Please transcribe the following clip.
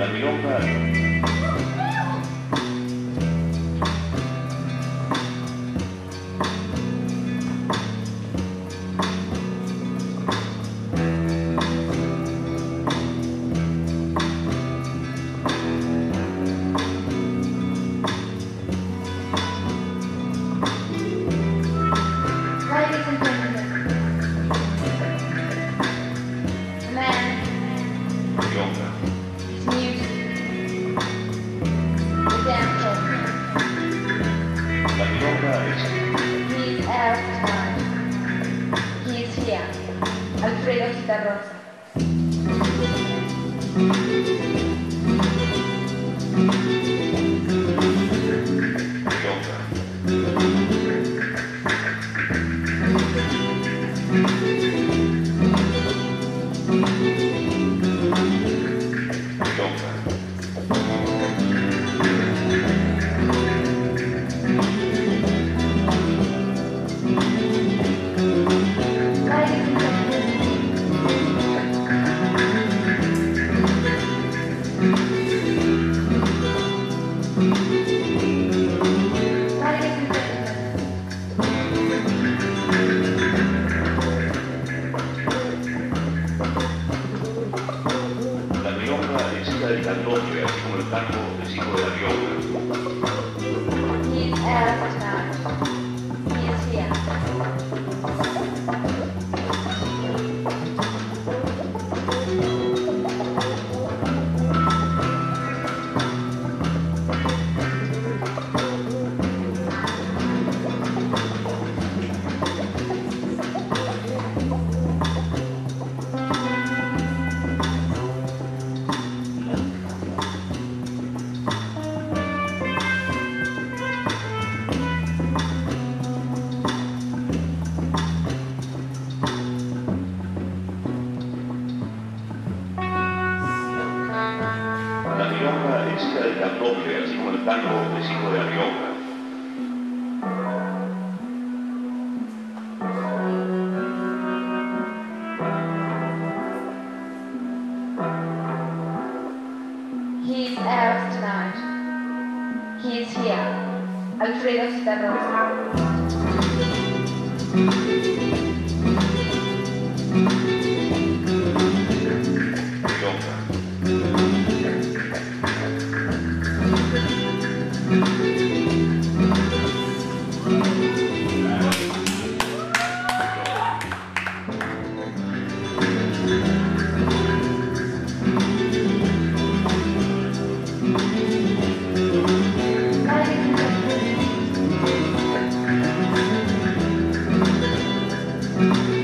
La Milonga. Ladies and gentlemen, a man, Milonga. his music, the dancer, La Milonga es he is out tonight. He is here, Alfredo Citarrosa. Milonga. Milonga. Ladies and gentlemen, ladies and gentlemen, La Milonga es hija del candombe, así como el tango es hijo de la Milonga. he is out tonight. He is here. La Milonga es hija del candombe, así como el tango es hijo de la Milonga. He is out tonight. He is here. Alfredo Citarrosa. Milonga. Ladies and gentlemen,